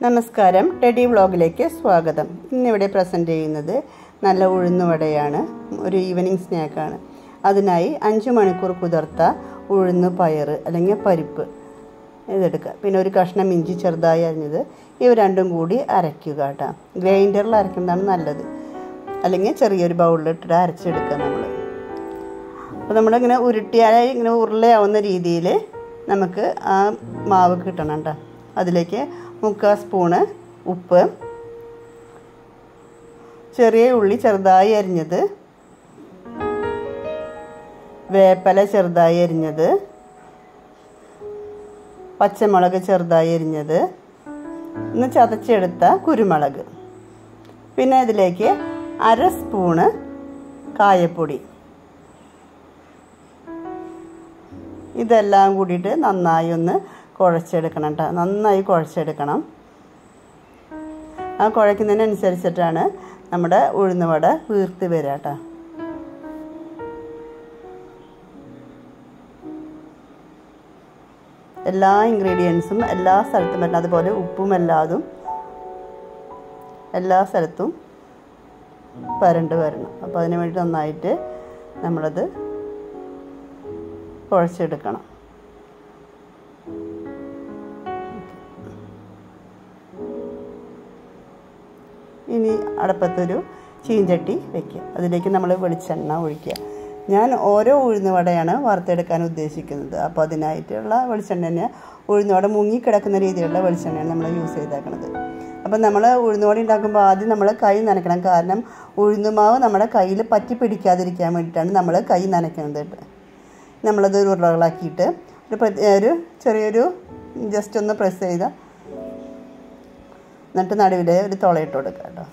നമസ്കാരം, ടെഡി വ്ളോഗിലേക്ക് സ്വാഗതം. ഇന്നിവിടെ പ്രസൻറ്റ് ചെയ്യുന്നത് നല്ല ഉഴുന്നുവടയാണ്. ഒരു ഈവനിങ് സ്നാക്കാണ്. അതിനായി 5 മണിക്കൂർ കുതിർത്ത ഉഴുന്ന് പയർ അല്ലെങ്കിൽ പരിപ്പ് ഇതെടുക്കുക. പിന്നെ ഒരു കഷ്ണം ഇഞ്ചി ചെറുതായി അരിഞ്ഞത്. ഇവ രണ്ടും കൂടി അരയ്ക്കുക കേട്ടോ. ഗ്രൈൻഡറിൽ അരയ്ക്കുന്നതാണ് നല്ലത്, അല്ലെങ്കിൽ ചെറിയൊരു ബൗളിലിട്ടിട്ട് അരച്ചെടുക്കുക നമ്മൾ. അപ്പോൾ നമ്മളിങ്ങനെ ഉരുട്ടിയാൽ ഇങ്ങനെ ഉരുളയാവുന്ന രീതിയിൽ നമുക്ക് ആ മാവ് കിട്ടണം കേട്ടോ. അതിലേക്ക് 3/4 സ്പൂണ് ഉപ്പ്, ചെറിയ ഉള്ളി ചെറുതായി അരിഞ്ഞത്, വേപ്പില ചെറുതായി അരിഞ്ഞത്, പച്ചമുളക് ചെറുതായി അരിഞ്ഞത്, ഒന്ന് ചതച്ചെടുത്ത കുരുമുളക്, പിന്നെ ഇതിലേക്ക് 1/2 സ്പൂണ് കായപ്പൊടി. ഇതെല്ലാം കൂടിയിട്ട് നന്നായി ഒന്ന് കുഴച്ചെടുക്കണം കേട്ടോ. നന്നായി കുഴച്ചെടുക്കണം. ആ കുഴയ്ക്കുന്നതിനനുസരിച്ചിട്ടാണ് നമ്മുടെ ഉഴുന്നുവട വീർത്ത് വരിക കേട്ടോ. എല്ലാ ഇൻഗ്രീഡിയൻസും എല്ലാ സ്ഥലത്തും വരണം. അതുപോലെ ഉപ്പും എല്ലാ സ്ഥലത്തും പരണ്ട് വരണം. അപ്പോൾ അതിന് വേണ്ടി നന്നായിട്ട് നമ്മളത് കുഴച്ചെടുക്കണം. ഇനി അടപ്പത്തൊരു ചീഞ്ചട്ടി വയ്ക്കുക. അതിലേക്ക് നമ്മൾ വെളിച്ചെണ്ണ ഒഴിക്കുക. ഞാൻ ഓരോ ഉഴുന്നുവടയാണ് വറുത്തെടുക്കാൻ ഉദ്ദേശിക്കുന്നത്. അപ്പോൾ അതിനായിട്ടുള്ള വെളിച്ചെണ്ണ തന്നെ, ഉഴുന്നുവട മുങ്ങിക്കിടക്കുന്ന രീതിയിലുള്ള വെളിച്ചെണ്ണയാണ് നമ്മൾ യൂസ് ചെയ്തേക്കുന്നത്. അപ്പം നമ്മൾ ഉഴുന്നുവട ഉണ്ടാക്കുമ്പോൾ ആദ്യം നമ്മൾ കൈ നനയ്ക്കണം. കാരണം ഉഴുന്നുമാവ് നമ്മുടെ കയ്യിൽ പറ്റി പിടിക്കാതിരിക്കാൻ വേണ്ടിയിട്ടാണ് നമ്മൾ കൈ നനയ്ക്കുന്നത്. നമ്മളത് ഉരുളകളാക്കിയിട്ട് ഒരു ചെറിയൊരു ജസ്റ്റ് ഒന്ന് പ്രസ് ചെയ്ത് എന്നിട്ട് നടുവിൽ ഒരു തുളയിട്ട് കൊടുക്കുക കേട്ടോ.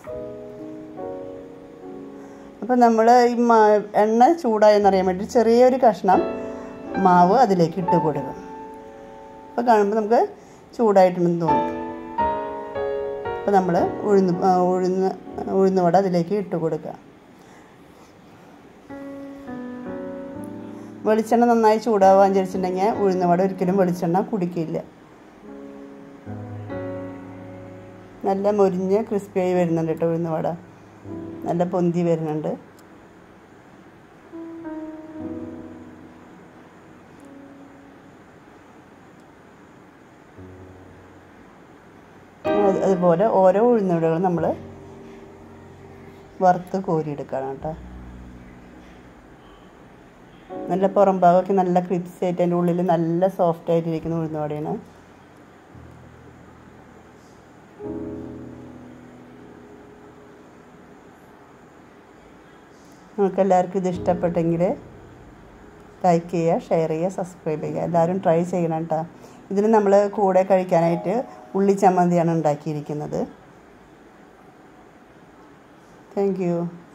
അപ്പോൾ നമ്മൾ ഈ എണ്ണ ചൂടായെന്നറിയാൻ വേണ്ടി ചെറിയൊരു കഷ്ണം മാവ് അതിലേക്ക് ഇട്ട് കൊടുക്കും. അപ്പോൾ കാണുമ്പോൾ നമുക്ക് ചൂടായിട്ടുണ്ടെന്ന് തോന്നും. അപ്പോൾ നമ്മൾ ഉഴുന്നുവട അതിലേക്ക് ഇട്ട് കൊടുക്കുക. വെളിച്ചെണ്ണ നന്നായി ചൂടാവാൻ വിചാരിച്ചിട്ടുണ്ടെങ്കിൽ ഉഴുന്നുവട ഒരിക്കലും വെളിച്ചെണ്ണ കുടിക്കില്ല. നല്ല മൊരിഞ്ഞ് ക്രിസ്പിയായി വരുന്നുണ്ട് കേട്ടോ. ഉഴുന്നുവട നല്ല പൊന്തി വരുന്നുണ്ട്. അതുപോലെ ഓരോ ഉഴുന്നുവടകളും നമ്മൾ വറുത്ത് കോരിയെടുക്കണം കേട്ടോ. നല്ല പുറം ഭാഗമൊക്കെ നല്ല ക്രിസ്പി ആയിട്ട് അതിൻ്റെ ഉള്ളിൽ നല്ല സോഫ്റ്റ് ആയിട്ടിരിക്കുന്ന ഉഴുന്നുവടയാണ്. നിങ്ങൾക്ക് എല്ലാവർക്കും ഇത് ഇഷ്ടപ്പെട്ടെങ്കിൽ ലൈക്ക് ചെയ്യുക, ഷെയർ ചെയ്യുക, സബ്സ്ക്രൈബ് ചെയ്യുക. എല്ലാവരും ട്രൈ ചെയ്യണം കേട്ടോ. ഇതിന് നമ്മൾ കൂടെ കഴിക്കാനായിട്ട് ഉള്ളി ചമ്മന്തിയാണ് ഉണ്ടാക്കിയിരിക്കുന്നത്. Thank U.